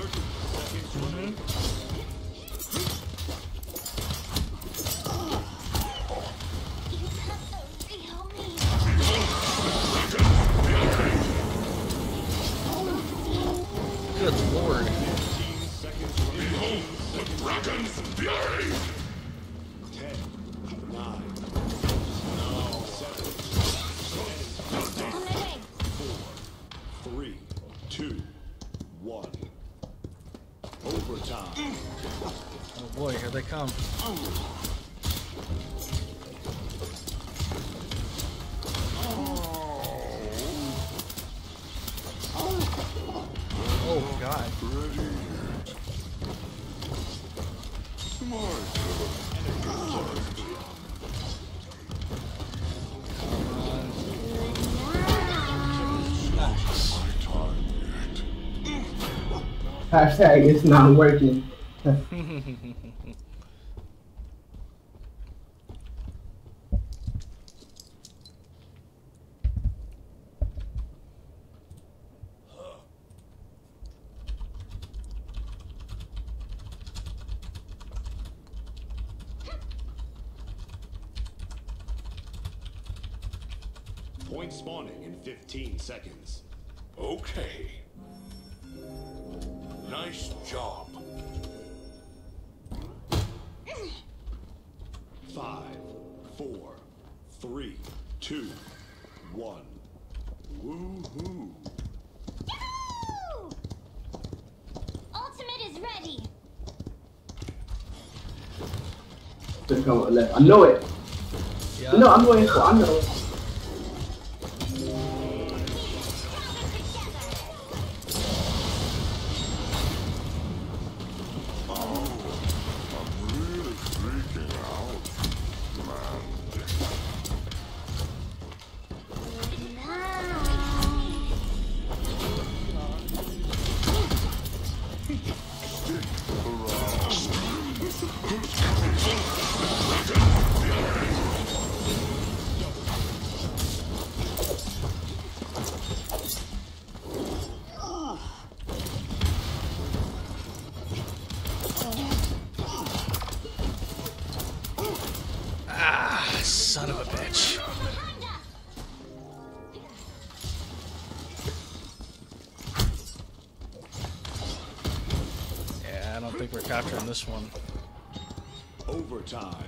Good lord. Dragon's Fury! ten, nine, On my way. three, two, one. Overtime. Oh boy, here they come. Oh god. Nice. Hashtag it's not working. Point spawning in fifteen seconds. Okay. Nice job. Five, four, three, two, one. Woohoo! Yahoo! Ultimate is ready. Just come on left. I know it. Yeah. No, I'm going for. I know it. I'm really freaking out, man. Ah, son of a bitch. Yeah, I don't think we're capturing this one. Overtime.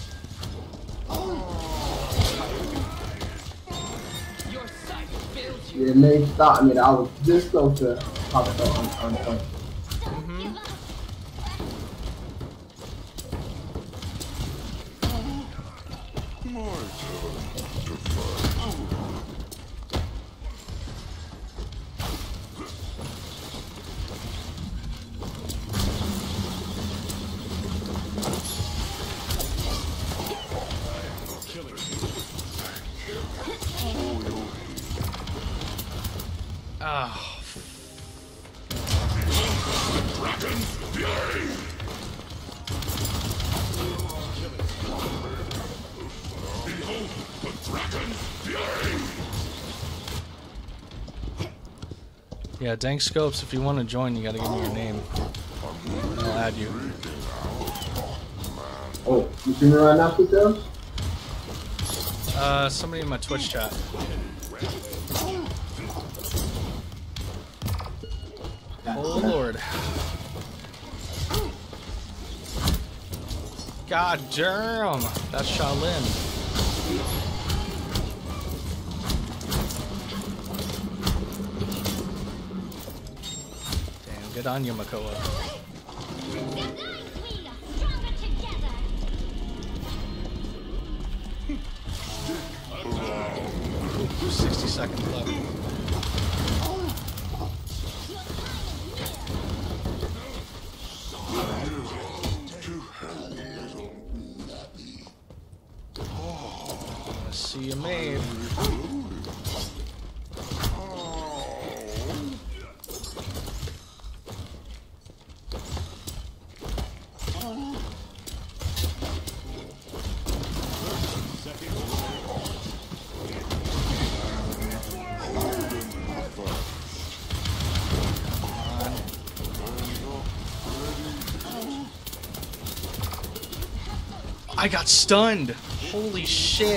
Your sight fails you. it may stop me. I was this close to pop it on, on point. Give up. My turn to fight. Oh, yeah, Dank Scopes, if you want to join, you gotta give me your name. I'll add you. Oh, you see me right now, Quizel? Uh, somebody in my Twitch chat. Oh lord. God damn! That's Shaolin. Damn, get on you, Makoa. Tonight we are stronger together. sixty seconds left. I see you made. I got stunned! Holy shit!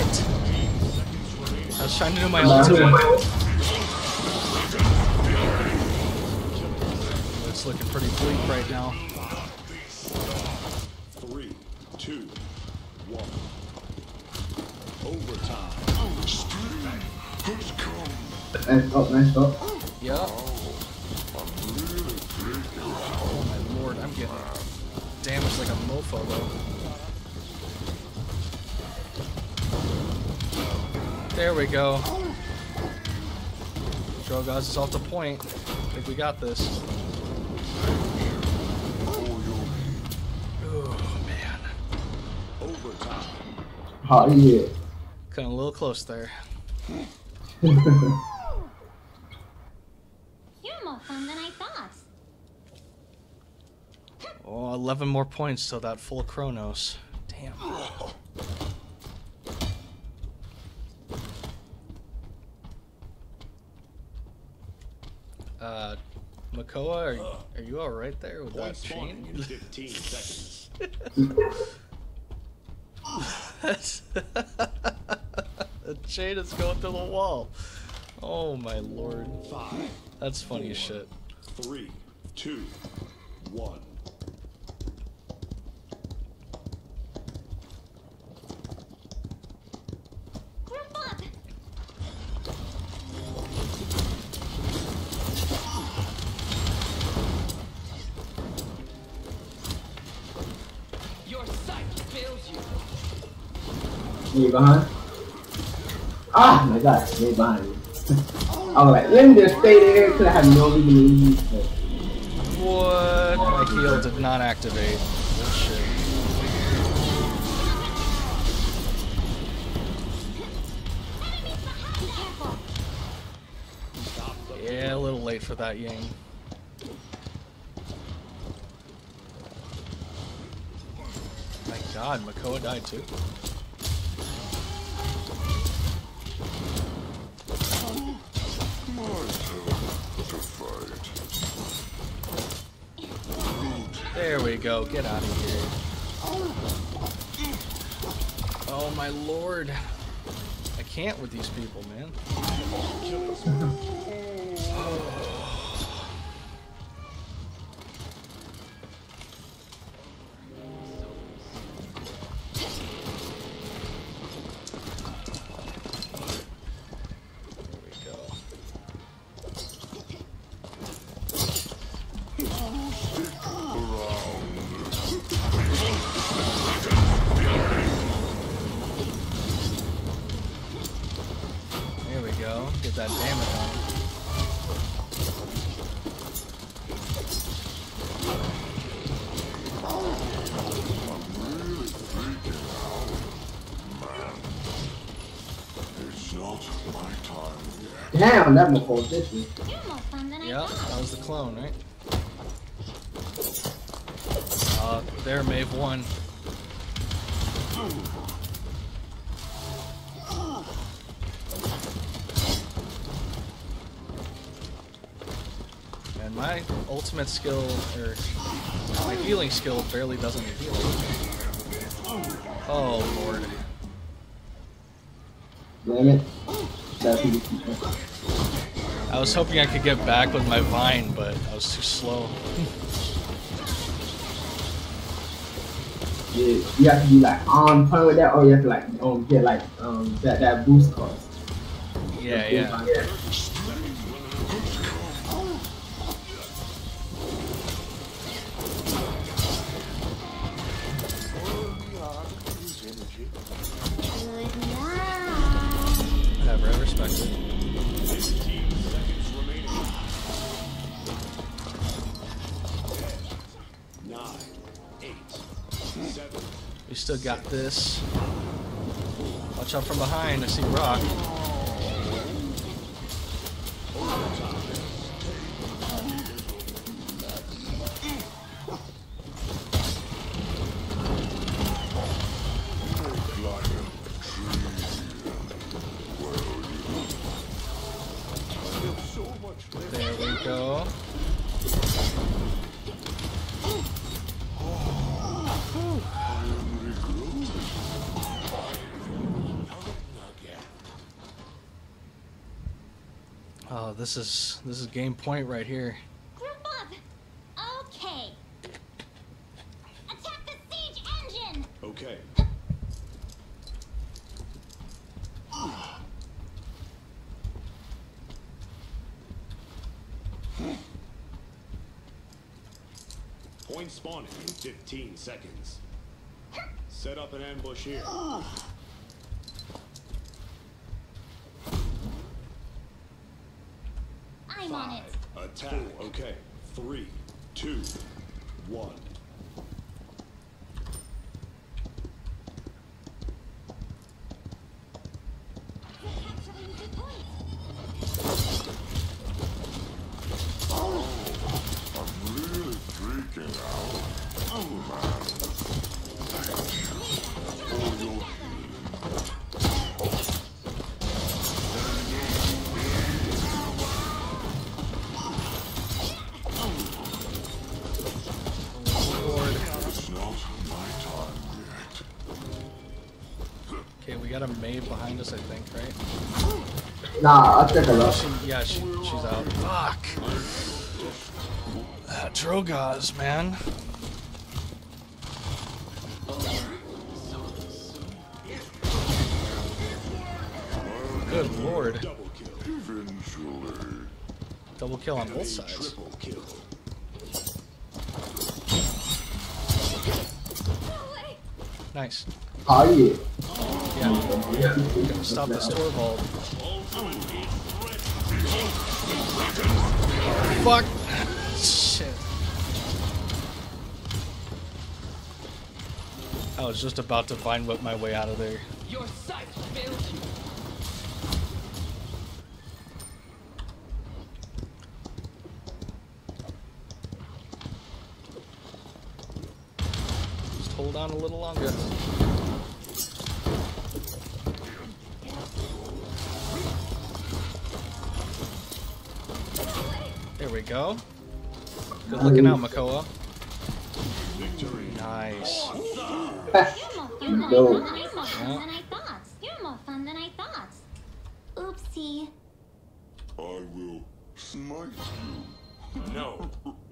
I was trying to do my ultimate. It's looking pretty bleak right now. Three, two, one. Overtime. Nice up, nice up. Yup. Oh my lord, I'm getting damaged like a mofo though. There we go. Drogoz is off the point. I think we got this. Oh man. Overtime. Oh yeah. Cutting a little close there. You're more fun than I thought. Oh, eleven more points till that full Chronos. Damn. Uh, Makoa, are, are you alright there with that Point spawning in chain? fifteen seconds. The chain is going through the wall. Oh my lord. Five, That's funny as shit. three, two, one. Group up. Your sight fails you. Me behind. Ah my god, me behind me. I was like, let me just stay there because I have no reason to leave. What? My heal did not activate. Bullshit. Yeah, a little late for that Yang. My god, Makoa died too. My turn to fight. There we go. Get out of here. Oh my lord. I can't with these people, man. There we go. Get that damage on him. It's not my time yet. Damn, that was four fifty. You're more fun than I Yep, thought. that was the clone, right? Uh, there, Maeve won. And my ultimate skill, or my healing skill, barely doesn't heal. Oh lord. Damn it. That's who you- I was hoping I could get back with my vine, but I was too slow. Yeah, you have to be like on point with that, or you have to like um get like um that that boost cost. Yeah, yeah. Good night. Whatever, I respect it. fifteen seconds remaining. Nine, eight, seven. We still got this. Watch out from behind, I see rock. There we go. Oh, this is this is game point right here. Group up. Okay. Attack the siege engine. Okay. Point spawning in fifteen seconds. Set up an ambush here. I'm on it. Five. Attack. Okay. Three, two, one. Actually, you did point. I'm really freaking out. Oh man. Oh, your Lord. It's not my time yet. Okay, we got a Maeve behind us, I think, right? Nah, I'll check it out. She, yeah, she, she's out. Fuck. Ah, Drogoz, man. Good lord. Double kill. Eventually. Double kill on both sides. Triple kill. Nice. Oh yeah. Yeah. Gonna stop this Torvald. Fuck. Shit. I was just about to vine whip my way out of there. Your sight fails you. Just hold on a little longer. There we go. Good looking out, Makoa. Victory. Nice. You're more, you're more fun than I, more fun than I thought. You're more fun than I thought. Oopsie. I will smite you. No.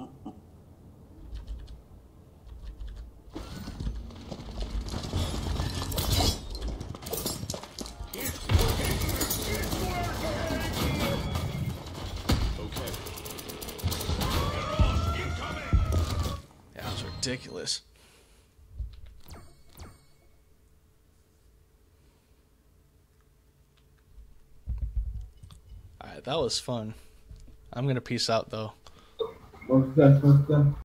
Okay. Yeah, that was ridiculous. Alright, that was fun. I'm gonna peace out though. What's that? What's that?